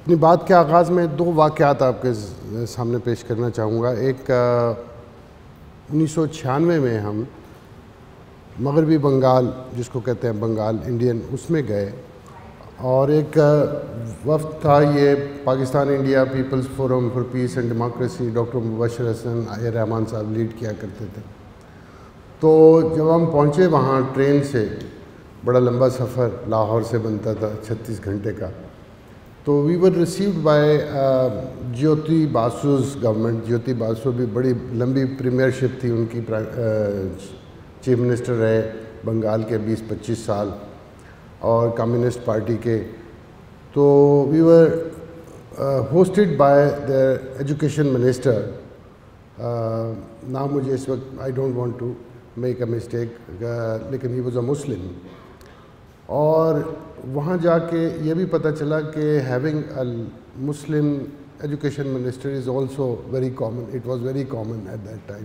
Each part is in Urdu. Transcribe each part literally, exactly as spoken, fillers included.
اپنی بات کے آغاز میں دو واقعات آپ کے سامنے پیش کرنا چاہوں گا. ایک انیس سو چھیانوے میں ہم مغربی بنگال جس کو کہتے ہیں بنگال انڈین اس میں گئے اور ایک وفد تھا, یہ Pakistan India people's forum for peace and democracy, doctor Mubashir Hasan IA Rehman صاحب لیڈ کیا کرتے تھے. تو جب ہم پہنچے وہاں ٹرین سے, بڑا لمبا سفر لاہور سے بنتا تھا چھتیس گھنٹے کا, تو we were received by Jyoti Basu's government. Jyoti Basu بھی بڑی لمبی پریمیئرشپ تھی ان کی, چیف منسٹر رہے بنگال کے بیس پچیس سال اور کمیونسٹ پارٹی کے. تو we were hosted by the education minister. نام مجھے اس وقت I don't want to make a mistake, لیکن ہی واز اے مسلم. اور وہاں جا کے یہ بھی پتہ چلا کہ having a Muslim education minister is also very common, it was very common at that time.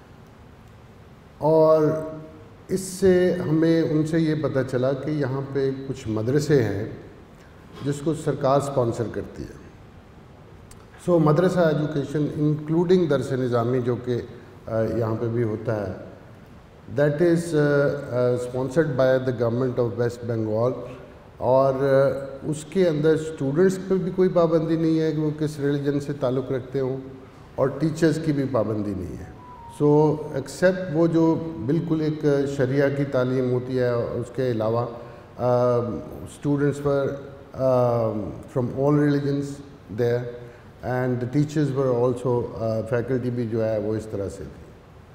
اور اس سے ہمیں ان سے یہ پتہ چلا کہ یہاں پہ کچھ مدرسے ہیں جس کو سرکار سپانسر کرتی ہے. سو مدرسہ ایجوکیشن انکلوڈنگ درس نظامی جو کہ یہاں پہ بھی ہوتا ہے, that is sponsored by the government of West Bengal. اور اس کے اندر اسٹوڈنٹس پہ بھی کوئی پابندی نہیں ہے کہ وہ کس ریلیجن سے تعلق رکھتے ہوں, اور ٹیچرز کی بھی پابندی نہیں ہے. سو ایکسیپٹ وہ جو بالکل ایک شریعہ کی تعلیم ہوتی ہے, اس کے علاوہ اسٹوڈنٹس پر from all religions there, and the teachers were also, faculty بھی جو ہے وہ اس طرح سے تھی.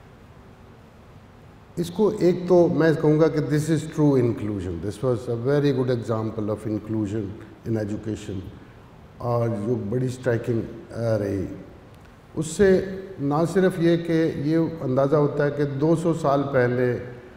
اس کو ایک تو میں کہوں گا کہ this is true inclusion, this was a very good example of inclusion in education, اور جو بڑی اسٹرائکنگ رہی. اس سے نہ صرف یہ کہ یہ اندازہ ہوتا ہے کہ دو سو سال پہلے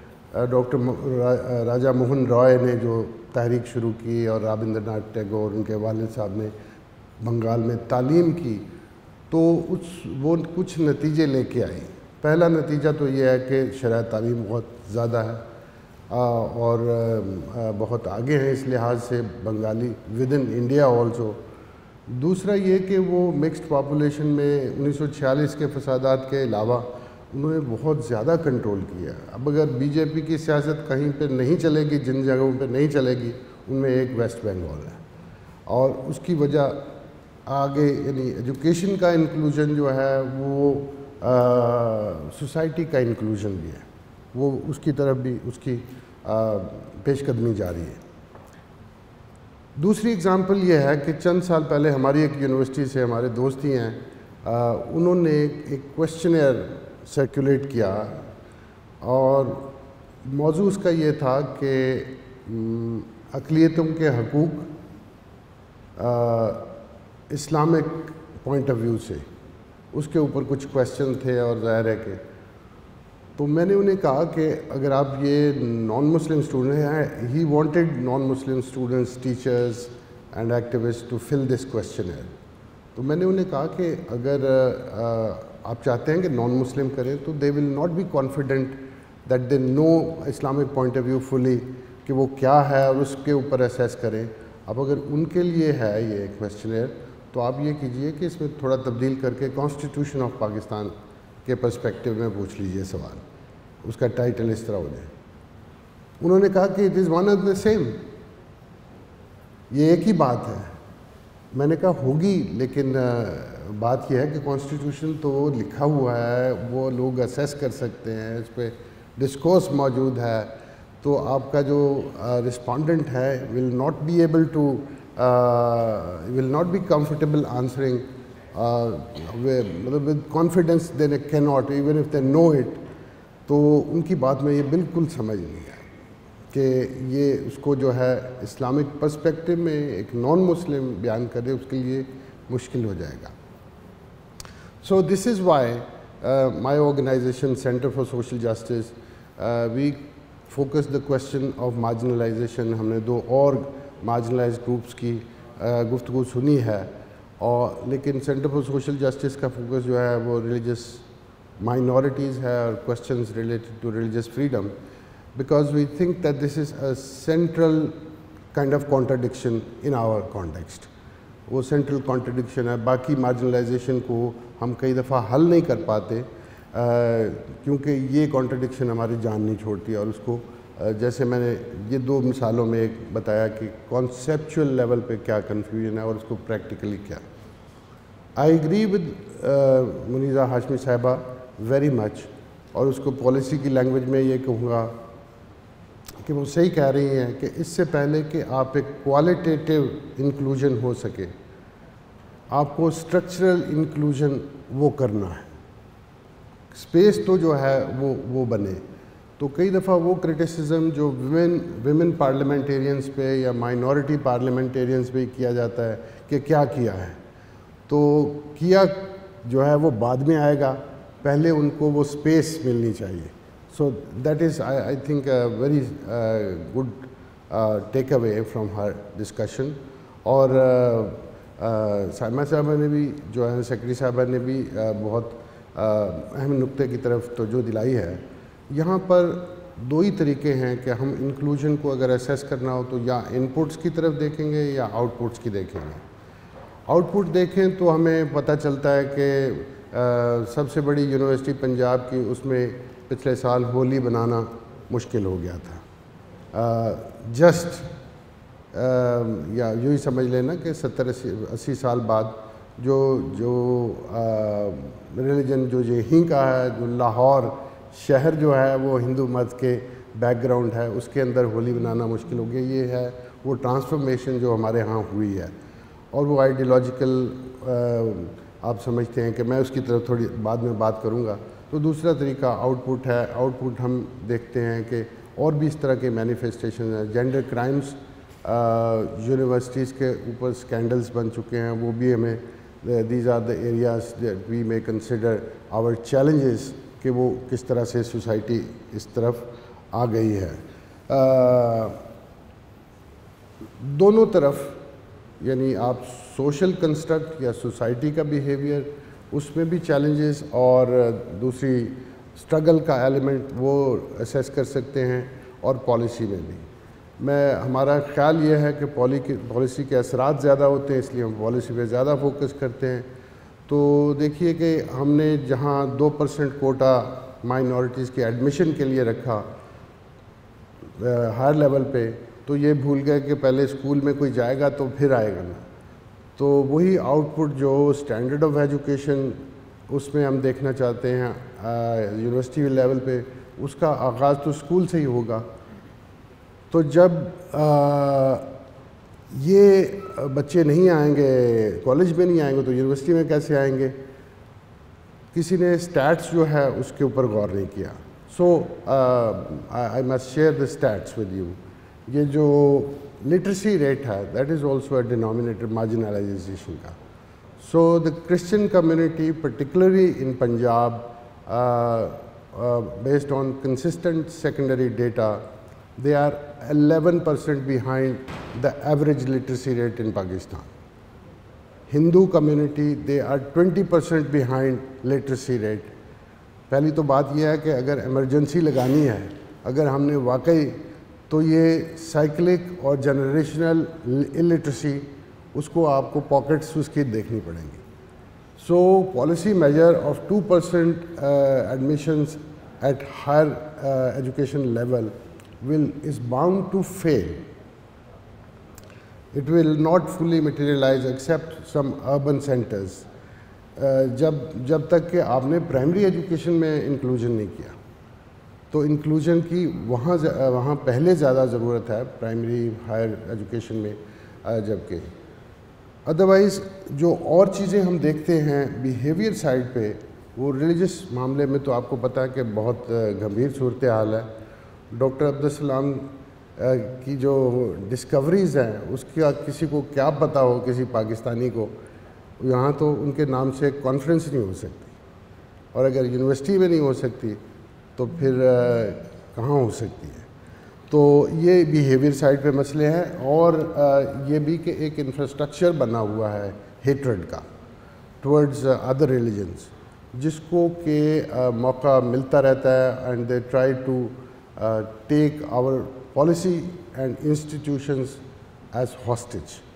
ڈاکٹر راجا موہن رائے نے جو تحریک شروع کی اور رابندر ناتھ ٹیگور ان کے والد صاحب نے بنگال میں تعلیم کی, تو اس وہ کچھ نتیجے لے کے آئی. پہلا نتیجہ تو یہ ہے کہ شرح تعلیم بہت زیادہ ہے اور بہت آگے ہیں اس لحاظ سے Bengali within India also. دوسرا یہ کہ وہ مکسڈ پاپولیشن میں انیس سو چھیالیس کے فسادات کے علاوہ انہوں نے بہت زیادہ کنٹرول کیا. اب اگر بی جے پی کی سیاست کہیں پہ نہیں چلے گی, جن جگہوں پہ نہیں چلے گی, ان میں ایک ویسٹ بنگال ہے, اور اس کی وجہ آگے یعنی ایجوکیشن کا انکلوژن جو ہے وہ سوسائٹی کا انکلوژن بھی ہے, وہ اس کی طرف بھی اس کی پیش قدمی جاری ہے. دوسری اگزامپل یہ ہے کہ چند سال پہلے ہماری ایک یونیورسٹی سے ہمارے دوست ہی ہیں, انہوں نے ایک کویسچنئر سرکولیٹ کیا, اور موضوع اس کا یہ تھا کہ اقلیتوں کے حقوق اسلامک پوائنٹ آف ویو سے, اس کے اوپر کچھ کویسچن تھے. اور ظاہر ہے کہ تو میں نے انہیں کہا کہ اگر آپ یہ نان مسلم اسٹوڈنٹ ہیں, he wanted non Muslim students, teachers and activist to fill this questionnaire. تو میں نے انہیں کہا کہ اگر آپ چاہتے ہیں کہ نان مسلم کریں تو they will not be confident that they know Islamic point of view fully, کہ وہ کیا ہے اور اس کے اوپر اسیس کریں. اب اگر ان کے لیے ہے یہ کویسچنئر, تو آپ یہ کیجئے کہ اس میں تھوڑا تبدیل کر کے کانسٹیٹیوشن آف پاکستان کے پرسپیکٹیو میں پوچھ لیجئے سوال, اس کا ٹائٹل اس طرح ہو جائے. انہوں نے کہا کہ it is one of the same, یہ ایک ہی بات ہے. میں نے کہا ہوگی, لیکن بات یہ ہے کہ کانسٹیٹیوشن تو لکھا ہوا ہے, وہ لوگ اسیس کر سکتے ہیں, اس پہ ڈسکورس موجود ہے, تو آپ کا جو رسپونڈنٹ ہے will not be able to will not be comfortable answering مطلب with confidence they can not even if they know it. تو ان کی بات میں یہ بالکل سمجھ نہیں ہے کہ یہ اس کو جو ہے اسلامک پرسپیکٹیو میں ایک نان مسلم بیان کرے, اس کے لیے مشکل ہو جائے گا. So this is why my organisation Centre for Social Justice we focus the question of marginalisation. ہم نے دو اور مارجنلائز گروپس کی گفتگو سنی ہے, اور لیکن سینٹر فار سوشل جسٹس کا فوکس جو ہے وہ ریلیجس مائنورٹیز ہے اور questions related to religious freedom, because we think that this is a central kind of contradiction in our context. وہ سینٹرل کانٹرڈکشن ہے. باقی مارجنلائزیشن کو ہم کئی دفعہ حل نہیں کر پاتے کیونکہ یہ کانٹرڈکشن ہماری جان نہیں چھوڑتی. اور اس کو جیسے میں نے یہ دو مثالوں میں ایک بتایا کہ کانسیپچول لیول پہ کیا کنفیوژن ہے اور اس کو پریکٹیکلی کیا. I agree with Muneeza Hashmi صاحبہ ویری مچ, اور اس کو پالیسی کی لینگویج میں یہ کہوں گا کہ وہ صحیح کہہ رہی ہیں کہ اس سے پہلے کہ آپ ایک کوالٹیٹیو انکلوژن ہو سکے, آپ کو اسٹرکچرل انکلوژن وہ کرنا ہے. اسپیس تو جو ہے وہ وہ بنے. تو کئی دفعہ وہ کرٹیسزم جو ویمن ویمن پارلیمنٹیرینس پہ یا مائنورٹی پارلیمنٹیرینس پہ کیا جاتا ہے کہ کیا کیا ہے, تو کیا جو ہے وہ بعد میں آئے گا, پہلے ان کو وہ اسپیس ملنی چاہیے. So that is I think very good takeaway from her discussion. اور سائمہ صاحبہ نے بھی جو ہے سیکرٹری صاحبہ نے بھی بہت اہم نقطے کی طرف توجہ دلائی ہے. یہاں پر دو ہی طریقے ہیں کہ ہم انکلوژن کو اگر اسیس کرنا ہو تو یا ان پٹس کی طرف دیکھیں گے یا آؤٹ پٹس کی دیکھیں گے. آؤٹ پٹ دیکھیں تو ہمیں پتہ چلتا ہے کہ سب سے بڑی یونیورسٹی پنجاب کی اس میں پچھلے سال ہولی بنانا مشکل ہو گیا تھا. جسٹ یا یوں ہی سمجھ لینا کہ ستر اسی اسی سال بعد جو جو ریلیجن جو یہیں کا ہے, جو لاہور شہر جو ہے وہ ہندو مت کے بیک گراؤنڈ ہے, اس کے اندر ہولی بنانا مشکل ہو گیا. یہ ہے وہ ٹرانسفارمیشن جو ہمارے ہاں ہوئی ہے. اور وہ آئیڈیالوجیکل آپ سمجھتے ہیں کہ میں اس کی طرف تھوڑی بعد میں بات کروں گا. تو دوسرا طریقہ آؤٹ پٹ ہے. آؤٹ پٹ ہم دیکھتے ہیں کہ اور بھی اس طرح کے مینیفیسٹیشن ہیں. جینڈر کرائمز یونیورسٹیز کے اوپر اسکینڈلز بن چکے ہیں, وہ بھی ہمیں these are the areas that we میں کنسیڈر آور چیلنجز کہ وہ کس طرح سے سوسائٹی اس طرف آ گئی ہے. دونوں طرف یعنی آپ سوشل کنسٹرکٹ یا سوسائٹی کا بیہیویئر اس میں بھی چیلنجز اور دوسری اسٹرگل کا ایلیمنٹ وہ اسیس کر سکتے ہیں, اور پالیسی میں بھی. میں ہمارا خیال یہ ہے کہ پالی پالیسی کے اثرات زیادہ ہوتے ہیں, اس لیے ہم پالیسی پہ زیادہ فوکس کرتے ہیں. تو دیکھیے کہ ہم نے جہاں دو پرسنٹ کوٹا مائنورٹیز کے ایڈمیشن کے لیے رکھا ہائر لیول پہ, تو یہ بھول گئے کہ پہلے اسکول میں کوئی جائے گا تو پھر آئے گا نا. تو وہی آؤٹ پٹ جو اسٹینڈرڈ آف ایجوکیشن اس میں ہم دیکھنا چاہتے ہیں یونیورسٹی لیول پہ, اس کا آغاز تو اسکول سے ہی ہوگا. تو جب یہ بچے نہیں آئیں گے, کالج میں نہیں آئیں گے, تو یونیورسٹی میں کیسے آئیں گے؟ کسی نے اسٹیٹس جو ہے اس کے اوپر غور نہیں کیا. So I must share the status with you. یہ جو لٹریسی ریٹ ہے that is also a denominator marginalisation کا. So the Christian community particularly in Punjab based on consistent secondary data they are eleven percent behind the average literacy rate in Pakistan. Hindu community they are twenty percent behind literacy rate. پہلی تو بات یہ ہے کہ اگر ایمرجنسی لگانی ہے, اگر ہم نے واقعی, تو یہ سائیکلک اور جنریشنل الٹریسی اس کو آپ کو پاکٹس اس کی دیکھنی پڑیں گی. So policy major of two percent admissions at higher education level will is bound to fail. It will not fully materialize except some urban centers. جب جب تک کہ آپ نے پرائمری ایجوکیشن میں انکلوژن نہیں کیا, تو انکلوژن کی وہاں وہاں پہلے زیادہ ضرورت ہے پرائمری ہائر ایجوکیشن میں, جبکہ ادروائز جو اور چیزیں ہم دیکھتے ہیں بیہیویئر سائڈ پہ, وہ ریلیجس معاملے میں تو آپ کو پتہ ہے کہ بہت گمبھیر صورتحال ہے. ڈاکٹر عبدالسلام کی جو ڈسکوریز ہیں اس کا کسی کو کیا پتہ ہو, کسی پاکستانی کو, یہاں تو ان کے نام سے کانفرنس نہیں ہو سکتی, اور اگر یونیورسٹی میں نہیں ہو سکتی تو پھر کہاں ہو سکتی ہے. تو یہ بیہیویئر سائڈ پہ مسئلے ہیں, اور یہ بھی کہ ایک انفراسٹرکچر بنا ہوا ہے ہیٹرڈ کا ٹورڈز ادر ریلیجنز, جس کو کہ موقع ملتا رہتا ہے, and they try to Uh, take our policy and institutions as hostage.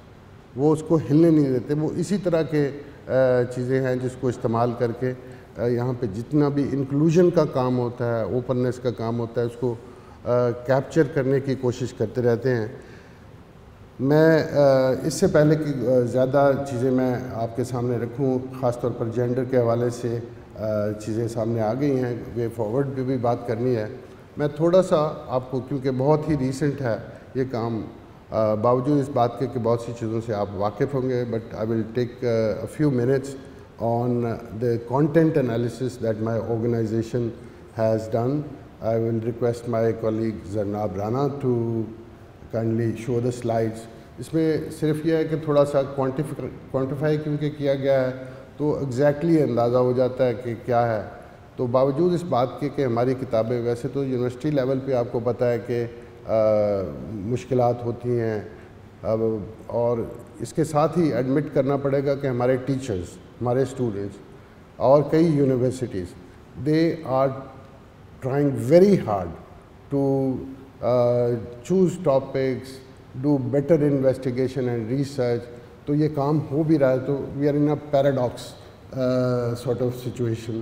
وہ اس کو ہلنے نہیں دیتے. وہ اسی طرح کے چیزیں ہیں جس کو استعمال کر کے یہاں پہ جتنا بھی انکلوژن کا کام ہوتا ہے, اوپننیس کا کام ہوتا ہے, اس کو کیپچر کرنے کی کوشش کرتے رہتے ہیں. میں اس سے پہلے کہ زیادہ چیزیں میں آپ کے سامنے رکھوں, خاص طور پر جینڈر کے حوالے سے چیزیں سامنے آ گئی ہیں, وے فارورڈ پہ بھی بات کرنی ہے, میں تھوڑا سا آپ کو, کیونکہ بہت ہی ریسنٹ ہے یہ کام, باوجود اس بات کے کہ بہت سی چیزوں سے آپ واقف ہوں گے, but I will take a few minutes on the content analysis that my organisation has done. I will request my colleague Zarnab Rana to kindly show the slides. اس میں صرف یہ ہے کہ تھوڑا سا کوانٹیفائی کیونکہ کیا گیا ہے تو ایگزیکٹلی اندازہ ہو جاتا ہے کہ کیا ہے. تو باوجود اس بات کے کہ ہماری کتابیں, ویسے تو یونیورسٹی لیول پہ آپ کو پتہ ہے کہ مشکلات ہوتی ہیں, اور اس کے ساتھ ہی ایڈمٹ کرنا پڑے گا کہ ہمارے ٹیچرز, ہمارے اسٹوڈنٹس اور کئی universities, they are trying very hard to uh, choose topics, do better investigation and research. تو یہ کام ہو بھی رہا ہے, تو we are in a paradox uh, sort of situation.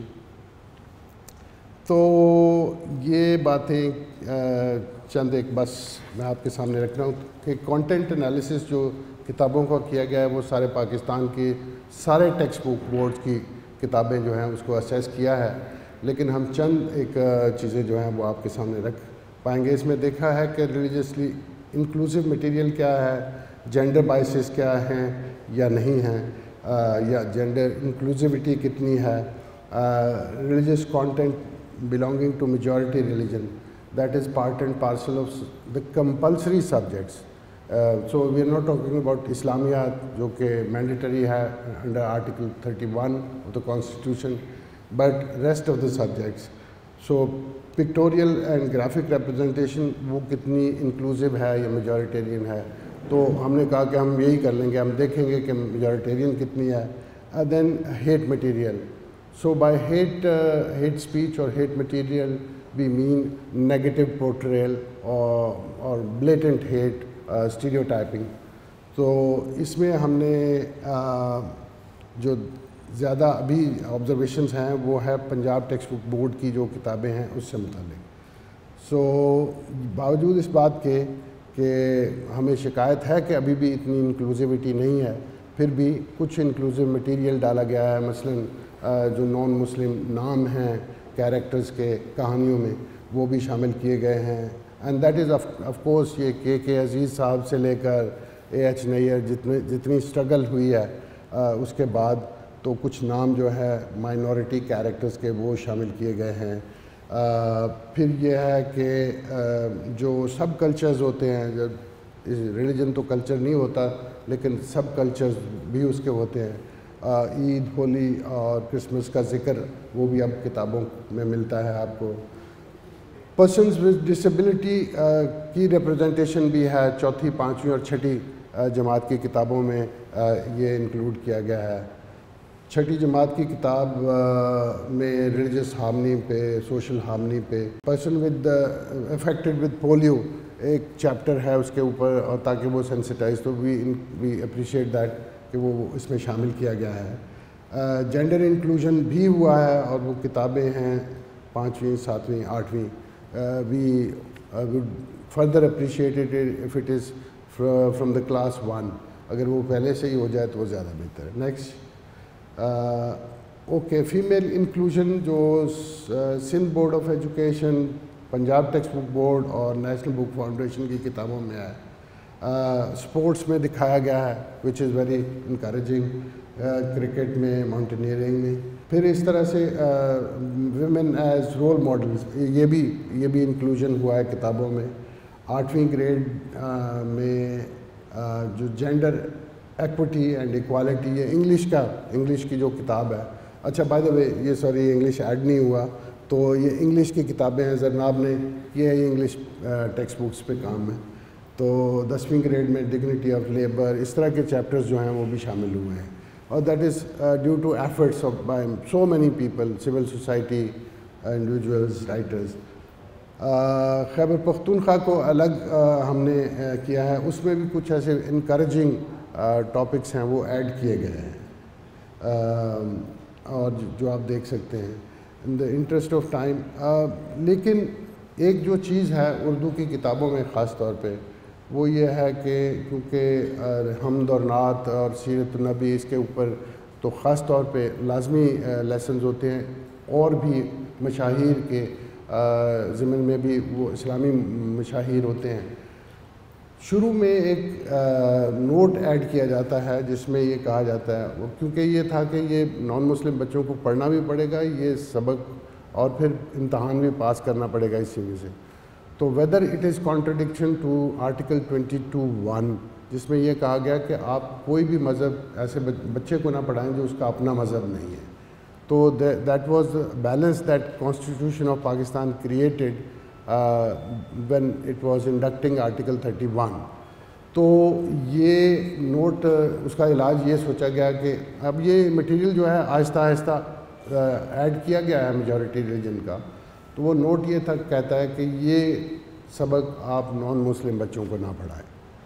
تو یہ باتیں uh, چند ایک بس میں آپ کے سامنے رکھ رہا ہوں کہ کانٹینٹ انالیسس جو کتابوں کا کیا گیا ہے وہ سارے پاکستان کی سارے ٹیکسٹ بک بورڈ کی کتابیں جو ہیں اس کو اسیس کیا ہے, لیکن ہم چند ایک چیزیں جو ہیں وہ آپ کے سامنے رکھ پائیں گے. اس میں دیکھا ہے کہ ریلیجسلی انکلوسیو مٹیریل کیا ہے, جینڈر بائسز کیا ہیں یا نہیں ہیں, یا جینڈر انکلوسیوٹی کتنی ہے, religious content belonging to majority religion, that is part and parcel of the compulsory subjects. So we are not talking about Islamiat جو کہ مینڈیٹری ہے under article thirty one of the constitution, but rest of the subjects. So pictorial and graphic representation وہ کتنی انکلوسیو ہے یا میجورٹیرین ہے, تو ہم نے کہا کہ ہم یہی کر لیں گے, ہم دیکھیں گے کہ میجورٹیرین کتنی ہے. Then hate material. So by hate hate speech اور hate material we mean negative portrayal اور بلیٹنٹ ہیٹ, اسٹیریوٹائپنگ. تو اس میں ہم نے جو زیادہ ابھی آبزرویشنز ہیں وہ ہے پنجاب ٹیکسٹ بک بورڈ کی جو کتابیں ہیں اس سے متعلق. سو باوجود اس بات کے کہ ہمیں شکایت ہے کہ ابھی بھی اتنی انکلوسیوٹی نہیں ہے, پھر بھی کچھ انکلوسیو مٹیریل ڈالا گیا ہے. مثلاً جو نان مسلم نام ہیں کیریکٹرز کے کہانیوں میں وہ بھی شامل کیے گئے ہیں. And that is of course یہ کے کے عزیز صاحب سے لے کر اے ایچ نیر جتنے جتنی اسٹرگل ہوئی ہے اس کے بعد, تو کچھ نام جو ہے مائنورٹی کیریکٹرز کے وہ شامل کیے گئے ہیں. پھر یہ ہے کہ جو سب کلچرز ہوتے ہیں, جب ریلیجن تو کلچر نہیں ہوتا لیکن سب کلچرز بھی اس کے ہوتے ہیں, عید, ہولی اور کرسمس کا ذکر وہ بھی اب کتابوں میں ملتا ہے آپ کو. پرسنز ود ڈسیبلٹی کی ریپرزنٹیشن بھی ہے, چوتھی, پانچویں اور چھٹی جماعت کی کتابوں میں یہ انکلوڈ کیا گیا ہے. چھٹی جماعت کی کتاب میں ریلیجس ہارمنی پہ, سوشل ہارمنی پہ, person with affected with polio ایک چیپٹر ہے اس کے اوپر, اور تاکہ وہ سینسٹائز, تو وی وی اپریشیٹ دیٹ کہ وہ اس میں شامل کیا گیا ہے. جینڈر انکلوژن بھی ہوا ہے اور وہ کتابیں ہیں پانچویں, ساتویں, آٹھویں. We would further appreciate it if it is from the class one, اگر وہ پہلے سے ہی ہو جائے تو وہ زیادہ بہتر ہے. نیکسٹ. اوکے, فیمیل انکلوژن جو Sindh board of education, Punjab textbook board اور نیشنل بک فاؤنڈیشن کی کتابوں میں ہے. اسپورٹس میں دکھایا گیا ہے which is very encouraging, cricket میں, ماؤنٹینئرنگ میں. پھر اس طرح سے ویمن ایز رول ماڈلز, یہ بھی یہ بھی انکلوژن ہوا ہے کتابوں میں. آٹھویں گریڈ میں جو جینڈر ایکوٹی اینڈ ایکوالٹی, یہ انگلش کا انگلش کی جو کتاب ہے. اچھا, بائی دا وے یہ سوری انگلش ایڈ نہیں ہوا, تو یہ انگلش کی کتابیں ہیں, زرناب نے یہ ہے, یہ انگلش ٹیکسٹ بکس پہ کام ہے. تو دسویں گریڈ میں ڈگنیٹی آف لیبر, اس طرح کے چیپٹرز جو ہیں وہ بھی شامل ہوئے ہیں, اور that is due to efforts of by so many people, civil society, individuals, writers. Khyber Pakhtunkhwa کو الگ ہم نے کیا ہے, اس میں بھی کچھ ایسے انکریجنگ ٹاپکس ہیں وہ ایڈ کیے گئے ہیں، اور جو آپ دیکھ سکتے ہیں in the interest of time. لیکن ایک جو چیز ہے اردو کی کتابوں میں خاص طور پہ وہ یہ ہے کہ کیونکہ حمد اور نعت اور سیرت النبی اس کے اوپر تو خاص طور پہ لازمی لیسنز ہوتے ہیں، اور بھی مشاہیر کے ضمن میں بھی وہ اسلامی مشاہیر ہوتے ہیں. شروع میں ایک نوٹ ایڈ کیا جاتا ہے جس میں یہ کہا جاتا ہے، کیونکہ یہ تھا کہ یہ نان مسلم بچوں کو پڑھنا بھی پڑے گا یہ سبق، اور پھر امتحان بھی پاس کرنا پڑے گا اسی میں سے. تو whether it is contradiction to article twenty two one, جس میں یہ کہا گیا کہ آپ کوئی بھی مذہب ایسے بچے کو نہ پڑھائیں جو اس کا اپنا مذہب نہیں ہے. تو that was balance that constitution of Pakistan created when it was inducting article thirty one. تو یہ نوٹ اس کا علاج یہ سوچا گیا کہ اب یہ مٹیریل جو ہے آہستہ آہستہ ایڈ کیا گیا ہے میجورٹی ریلیجن کا، تو وہ نوٹ یہ تھا کہتا ہے کہ یہ سبق آپ نان مسلم بچوں کو نہ پڑھائیں.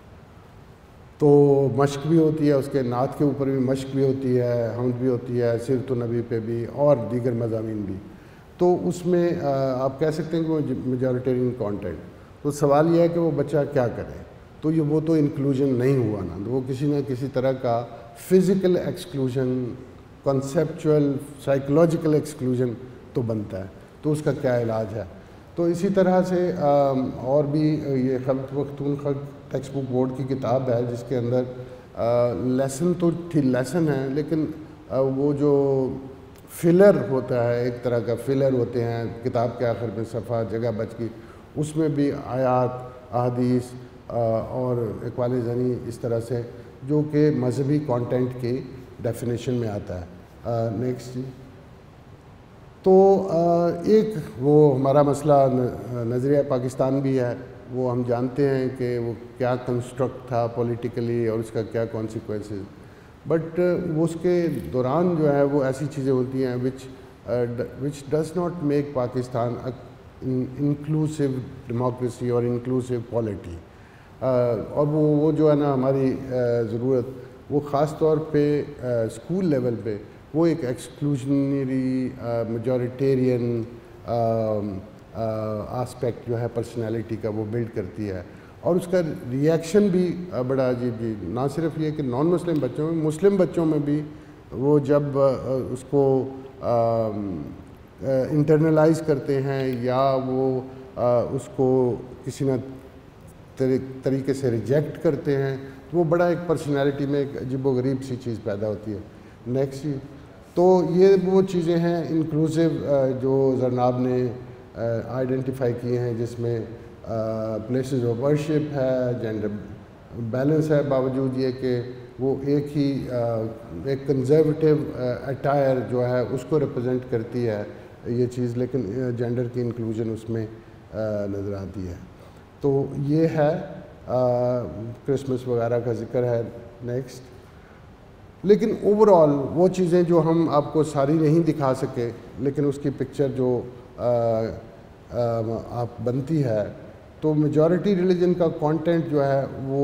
تو مشق بھی ہوتی ہے، اس کے نعت کے اوپر بھی مشق بھی ہوتی ہے، حمد بھی ہوتی ہے، سیرت النبی پہ بھی، اور دیگر مضامین بھی. تو اس میں آپ کہہ سکتے ہیں کہ وہ میجورٹیرین کانٹینٹ. تو سوال یہ ہے کہ وہ بچہ کیا کرے. تو یہ وہ تو انکلوژن نہیں ہوا نا، وہ کسی نہ کسی طرح کا physical exclusion, conceptual psychological exclusion تو بنتا ہے. تو اس کا کیا علاج ہے؟ تو اسی طرح سے اور بھی یہ خلط مختون خلط ٹیکسٹ بک بورڈ کی کتاب ہے جس کے اندر لیسن تو تھی لیسن ہے، لیکن وہ جو فلر ہوتا ہے، ایک طرح کا فلر ہوتے ہیں کتاب کے آخر میں صفحہ جگہ بچ کی، اس میں بھی آیات، احادیث اور اقوال زنی اس طرح سے جو کہ مذہبی کانٹینٹ کی ڈیفینیشن میں آتا ہے. نیکسٹ جی. تو ایک وہ ہمارا مسئلہ نظریہ پاکستان بھی ہے، وہ ہم جانتے ہیں کہ وہ کیا کنسٹرکٹ تھا پولیٹیکلی اور اس کا کیا کانسیکوینسز، بٹ وہ اس کے دوران جو ہے وہ ایسی چیزیں ہوتی ہیں which which does not make Pakistan inclusive democracy اور انکلوسیو پالیٹی. اور وہ وہ جو ہے نا ہماری ضرورت وہ خاص طور پہ اسکول لیول پہ وہ ایک ایکسکلوژنری میجورٹیرین آسپیکٹ جو ہے پرسنالٹی کا وہ بلڈ کرتی ہے. اور اس کا ریئیکشن بھی بڑا عجیب جی، نہ صرف یہ کہ نان مسلم بچوں میں، مسلم بچوں میں بھی وہ جب اس کو انٹرنلائز کرتے ہیں یا وہ اس کو کسی نہ طریقے سے ریجیکٹ کرتے ہیں تو وہ بڑا ایک پرسنالٹی میں ایک عجیب و غریب سی چیز پیدا ہوتی ہے. نیکسٹ. تو یہ وہ چیزیں ہیں انکلوسیو جو زرناب نے آئیڈینٹیفائی کیے ہیں، جس میں پلیسز آف ورشپ ہے، جینڈر بیلنس ہے، باوجود یہ کہ وہ ایک ہی ایک کنزرویٹیو اٹائر جو ہے اس کو ریپرزینٹ کرتی ہے یہ چیز، لیکن جینڈر کی انکلوژن اس میں نظر آتی ہے. تو یہ ہے کرسمس وغیرہ کا ذکر ہے. نیکسٹ. لیکن اوور آل وہ چیزیں جو ہم آپ کو ساری نہیں دکھا سکے، لیکن اس کی پکچر جو آپ بنتی ہے، تو میجورٹی ریلیجن کا کانٹینٹ جو ہے وہ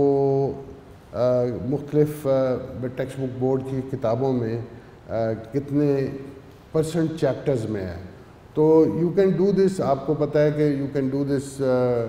مختلف ٹیکسٹ بک بورڈ کی کتابوں میں کتنے پرسنٹ چیپٹرز میں ہے. تو یو کین ڈو دس، آپ کو پتہ ہے کہ you can do this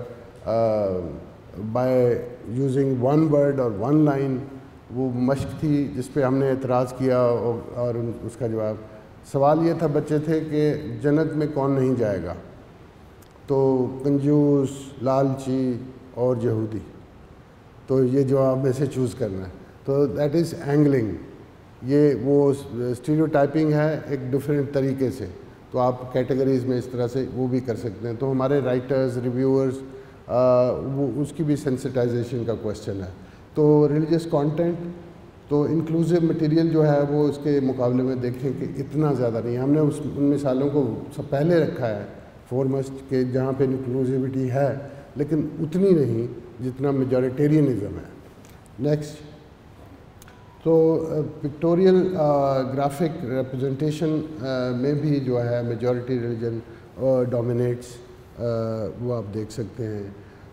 by using one word اور ون لائن. وہ مشق تھی جس پہ ہم نے اعتراض کیا، اور اس کا جواب سوال یہ تھا، بچے تھے کہ جنت میں کون نہیں جائے گا؟ تو کنجوس، لالچی اور یہودی. تو یہ جواب میں سے چوز کرنا ہے. تو دیٹ از اینگلنگ. یہ وہ اسٹیریوٹائپنگ ہے ایک ڈفرینٹ طریقے سے. تو آپ کیٹیگریز میں اس طرح سے وہ بھی کر سکتے ہیں. تو ہمارے رائٹرز، ریویورز، وہ اس کی بھی سینسٹائزیشن کا کویشچن ہے. تو ریلیجس کانٹینٹ تو انکلوسیو مٹیریل جو ہے وہ اس کے مقابلے میں دیکھیں کہ اتنا زیادہ نہیں. ہم نے اس ان مثالوں کو سب پہلے رکھا ہے فورمسٹ کہ جہاں پہ انکلوسیوٹی ہے، لیکن اتنی نہیں جتنا میجورٹیرینزم ہے. نیکسٹ. تو پکٹوریل گرافک ریپرزنٹیشن میں بھی جو ہے میجورٹی ریلیجن ڈومینیٹس، وہ آپ دیکھ سکتے ہیں.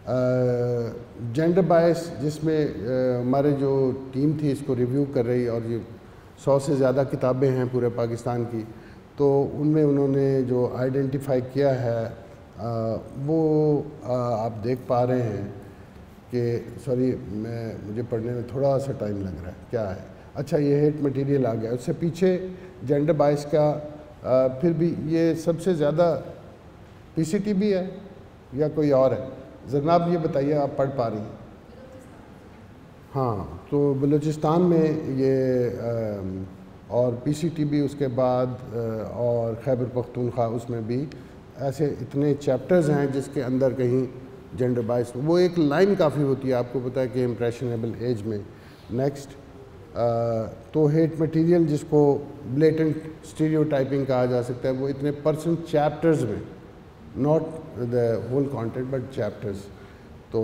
جینڈر بائس جس میں ہمارے جو ٹیم تھی اس کو ریویو کر رہی اور یہ سو سے زیادہ کتابیں ہیں پورے پاکستان کی، تو ان میں انہوں نے جو آئیڈینٹیفائی کیا ہے وہ آپ دیکھ پا رہے ہیں کہ سوری میں مجھے پڑھنے میں تھوڑا سا ٹائم لگ رہا ہے، کیا ہے، اچھا یہ ہیٹ مٹیریل آ گیا، اس سے پیچھے جینڈر بائس کا پھر بھی یہ سب سے زیادہ پی سی ٹی بھی ہے یا کوئی اور ہے؟ جناب یہ بتائیے، آپ پڑھ پا رہی ہیں؟ ہاں، تو بلوچستان میں یہ اور پی سی ٹی بھی اس کے بعد اور خیبر پختونخوا اس میں بھی ایسے اتنے چیپٹرز ہیں جس کے اندر کہیں جینڈر بائس، وہ ایک لائن کافی ہوتی ہے، آپ کو پتہ ہے کہ امپریشنیبل ایج میں۔ نیکسٹ، تو ہیٹ مٹیریل جس کو بلیٹنٹ اسٹیریو ٹائپنگ کہا جا سکتا ہے، وہ اتنے پرسنٹ چیپٹرز میں، not the whole content but chapters, تو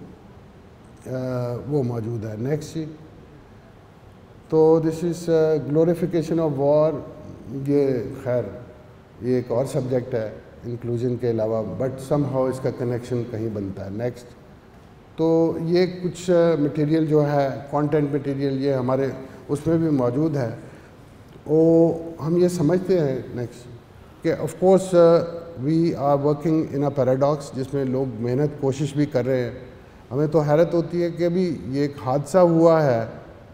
وہ موجود ہے۔ نیکسٹ جی، تو دس از گلوریفیکیشن آف وار، یہ خیر یہ ایک اور سبجیکٹ ہے انکلوژن کے علاوہ، بٹ سم ہاؤ اس کا کنیکشن کہیں بنتا ہے۔ نیکسٹ، تو یہ کچھ مٹیریل جو ہے کانٹینٹ مٹیریل یہ ہمارے اس میں بھی موجود ہے، وہ ہم یہ سمجھتے ہیں نیکسٹ کہ of course we are working in a paradox, جس میں لوگ محنت کوشش بھی کر رہے ہیں۔ ہمیں تو حیرت ہوتی ہے کہ ابھی یہ ایک حادثہ ہوا ہے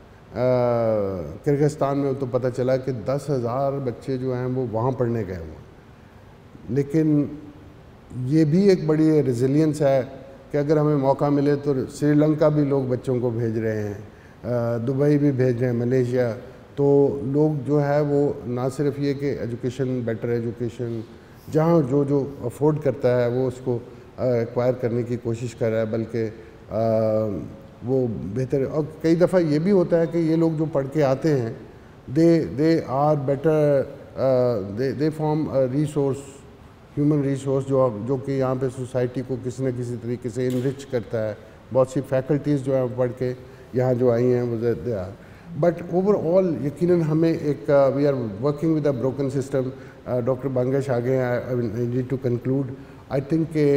کرغزستان میں، تو پتہ چلا کہ دس ہزار بچے جو ہیں وہ وہاں پڑھنے گئے ہوئے ہیں، لیکن یہ بھی ایک بڑی ریزیلینس ہے کہ اگر ہمیں موقع ملے تو سری لنکا بھی لوگ بچوں کو بھیج رہے ہیں، دبئی بھی بھیج رہے ہیں، ملیشیا، تو لوگ جو ہے وہ نہ صرف یہ کہ ایجوکیشن، بیٹر ایجوکیشن جہاں جو جو افورڈ کرتا ہے وہ اس کو ایکوائر کرنے کی کوشش کر رہا ہے، بلکہ وہ بہتر، اور کئی دفعہ یہ بھی ہوتا ہے کہ یہ لوگ جو پڑھ کے آتے ہیں they they are better, they they form resource, human resource جو جو کہ یہاں پہ سوسائٹی کو کسی نہ کسی طریقے سے انرچ کرتا ہے۔ بہت سی فیکلٹیز جو ہیں پڑھ کے یہاں جو آئی ہیں وہ they are, but overall یقیناً ہمیں ایک we are working with a broken system. Doctor Bangash آگے ہیں، I need to conclude, I think کہ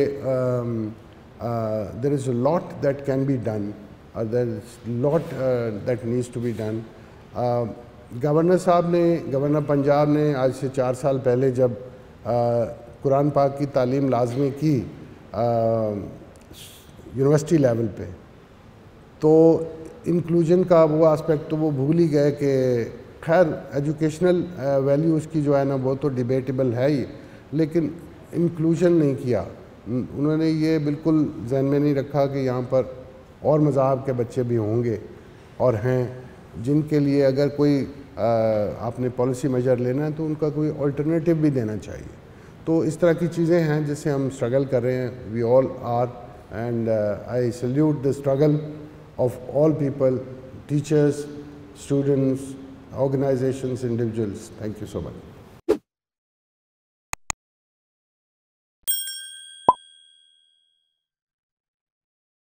there is a lot that can be done, there is lot that needs to be done. Governor صاحب نے، گورنر پنجاب نے آج سے چار سال پہلے جب قرآن پاک کی تعلیم لازمی کی یونیورسٹی لیول پہ، تو انکلوژن کا وہ آسپیکٹ تو وہ بھول ہی گئے کہ خیر ایجوکیشنل ویلیو اس کی جو ہے نا وہ تو ڈیبیٹیبل ہے ہی، لیکن انکلوژن نہیں کیا انہوں نے، یہ بالکل ذہن میں نہیں رکھا کہ یہاں پر اور مذاہب کے بچے بھی ہوں گے اور ہیں، جن کے لیے اگر کوئی آپ نے پالیسی میجر لینا ہے تو ان کا کوئی آلٹرنیٹیو بھی دینا چاہیے۔ تو اس طرح کی چیزیں ہیں جس سے ہم اسٹرگل کر رہے ہیں، we all are, and I salute the struggle of all people, teachers, students, organizations, individuals. Thank you so much.